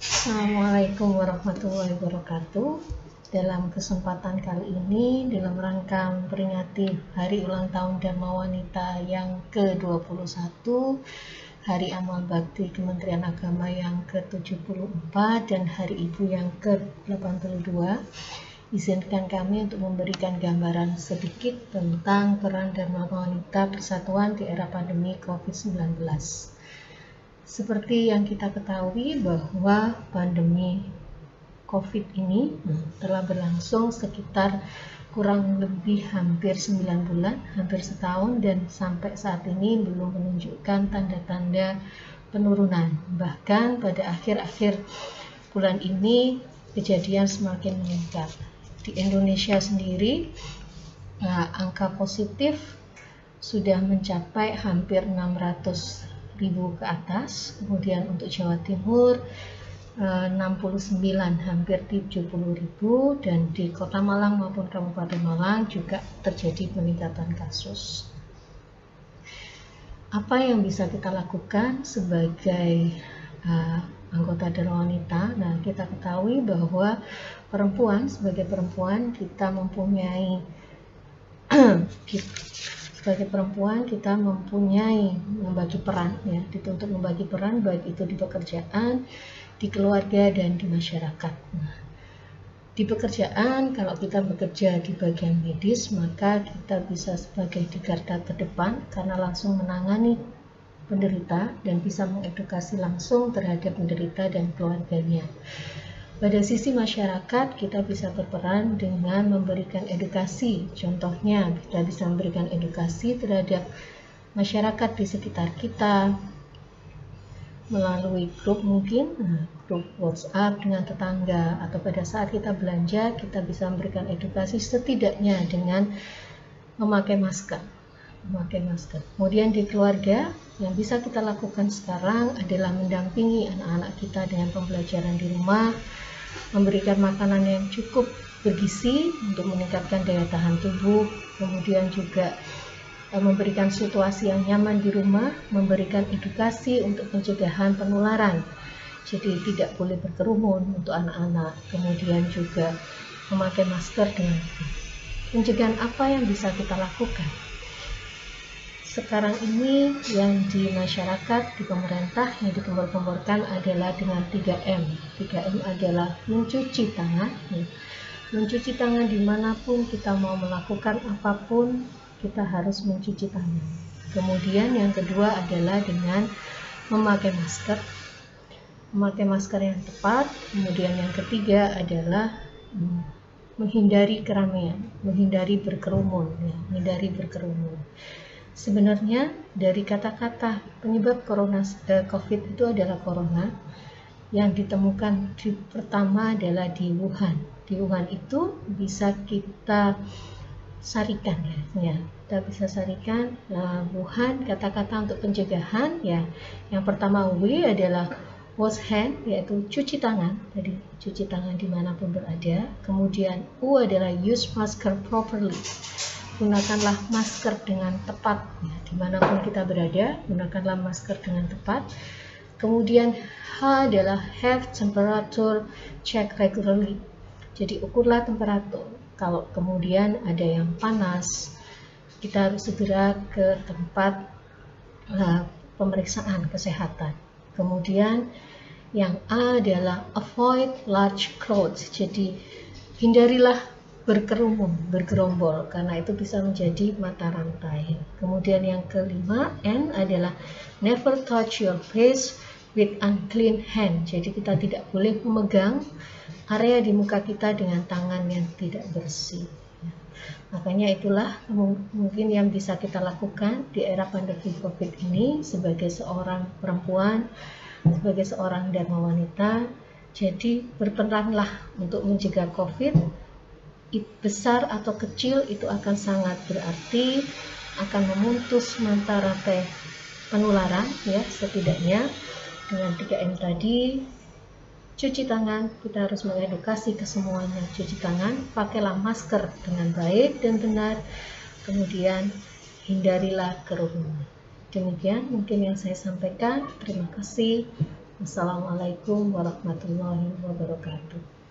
Assalamualaikum warahmatullahi wabarakatuh. Dalam kesempatan kali ini, dalam rangka memperingati Hari Ulang Tahun Dharma Wanita yang ke-21, Hari Amal Bakti Kementerian Agama yang ke-74, dan Hari Ibu yang ke-82, izinkan kami untuk memberikan gambaran sedikit tentang peran Dharma Wanita Persatuan di era pandemi COVID-19. Seperti yang kita ketahui bahwa pandemi COVID ini telah berlangsung sekitar kurang lebih hampir 9 bulan, hampir setahun, dan sampai saat ini belum menunjukkan tanda-tanda penurunan. Bahkan pada akhir-akhir bulan ini kejadian semakin meningkat. Di Indonesia sendiri, angka positif sudah mencapai hampir 600.000 ke atas. Kemudian untuk Jawa Timur 69, hampir 70.000, dan di Kota Malang maupun Kabupaten Malang juga terjadi peningkatan kasus. Apa yang bisa kita lakukan sebagai anggota Dharma Wanita? Nah, kita ketahui bahwa sebagai perempuan kita mempunyai membagi peran, ya, dituntut membagi peran baik itu di pekerjaan, di keluarga, dan di masyarakat. Nah, di pekerjaan, kalau kita bekerja di bagian medis, maka kita bisa sebagai di garda terdepan karena langsung menangani penderita dan bisa mengedukasi langsung terhadap penderita dan keluarganya. Pada sisi masyarakat, kita bisa berperan dengan memberikan edukasi. Contohnya, kita bisa memberikan edukasi terhadap masyarakat di sekitar kita melalui grup, mungkin grup WhatsApp dengan tetangga, atau pada saat kita belanja, kita bisa memberikan edukasi setidaknya dengan memakai masker. Kemudian di keluarga, yang bisa kita lakukan sekarang adalah mendampingi anak-anak kita dengan pembelajaran di rumah, memberikan makanan yang cukup bergizi untuk meningkatkan daya tahan tubuh, kemudian juga memberikan situasi yang nyaman di rumah, memberikan edukasi untuk pencegahan penularan, jadi tidak boleh berkerumun untuk anak-anak, kemudian juga memakai masker. Dengan pencegahan apa yang bisa kita lakukan sekarang ini yang di masyarakat, di pemerintah yang dikembangkan adalah dengan 3M. 3M adalah mencuci tangan. Mencuci tangan dimanapun kita mau melakukan apapun, kita harus mencuci tangan. Kemudian yang kedua adalah dengan memakai masker yang tepat. Kemudian yang ketiga adalah menghindari keramaian, menghindari berkerumun. Sebenarnya dari kata-kata penyebab COVID itu adalah corona, yang ditemukan pertama adalah di Wuhan. Di Wuhan itu bisa kita sarikan, ya. Kita bisa sarikan Wuhan, kata-kata untuk pencegahan, ya. Yang pertama W adalah wash hand, yaitu cuci tangan. Jadi cuci tangan dimanapun berada. Kemudian U adalah use masker properly. Gunakanlah masker dengan tepat, ya, dimanapun kita berada, gunakanlah masker dengan tepat. Kemudian H adalah have temperature check regularly, jadi ukurlah temperatur. Kalau kemudian ada yang panas, kita harus segera ke tempat pemeriksaan kesehatan. Kemudian yang A adalah avoid large crowds, jadi hindarilah bergerombol, karena itu bisa menjadi mata rantai. Kemudian yang kelima, N adalah never touch your face with unclean hand, jadi kita tidak boleh memegang area di muka kita dengan tangan yang tidak bersih. Makanya itulah mungkin yang bisa kita lakukan di era pandemi COVID ini sebagai seorang perempuan, sebagai seorang Dharma Wanita. Jadi berperanlah untuk mencegah COVID. Besar atau kecil itu akan sangat berarti, akan memutus mata rantai penularan, ya. Setidaknya dengan 3M tadi, cuci tangan, kita harus mengedukasi ke semuanya, cuci tangan, pakailah masker dengan baik dan benar, kemudian hindarilah kerumunan. Demikian mungkin yang saya sampaikan. Terima kasih. Wassalamualaikum warahmatullahi wabarakatuh.